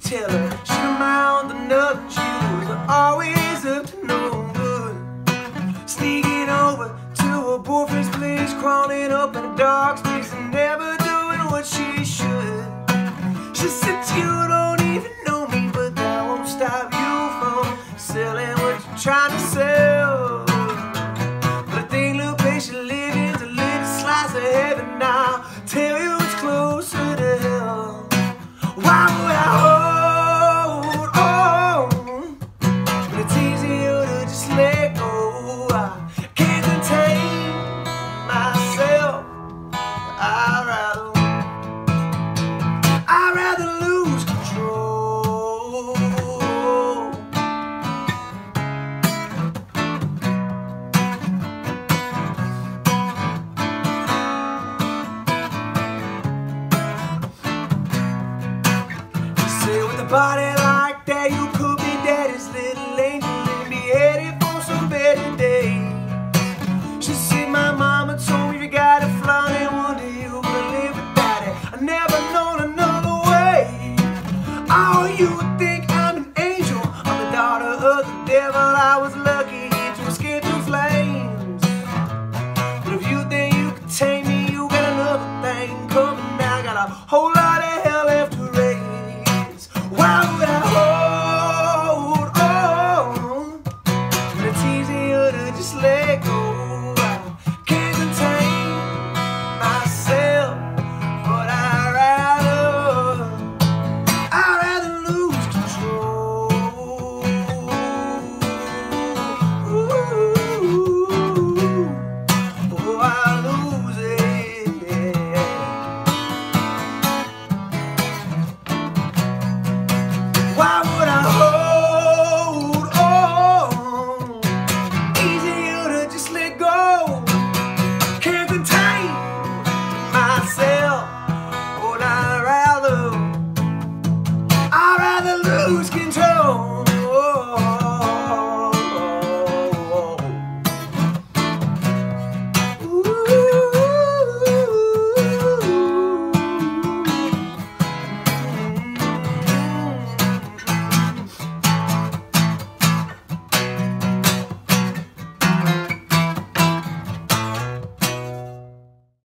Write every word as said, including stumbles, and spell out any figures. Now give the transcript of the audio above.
tell her she don't mind the nothing shoes are always up to no good. Sneaking over to her boyfriend's place, crawling up in a dark space and never doing what she should. She said, you don't even know me, but that won't stop you from selling what you're trying to sell. But I think little patient living's a little slice of heaven now. Tell you it's closer to hell. Why would I hold on when it's easier to just let go? I can't contain myself. I'd rather, I'd rather lose control. You say with a body like that, you could be daddy's little angel and be headed for some better days. She said, my mama told me if you got a flaw, then one day you gonna live without it. I never known another way. Oh, you would think I'm an angel, I'm the daughter of the devil. I was lucky to escape the flames. But if you think you can tame me, you got another thing coming now. Got a whole lot of hell left to raise. Why would I hold on when it's easier to just let go? I can't contain myself, but I'd rather, I'd rather lose control. Ooh, oh, I lose it, yeah. Why would I hold on? Easier to just let go. Can't contain myself.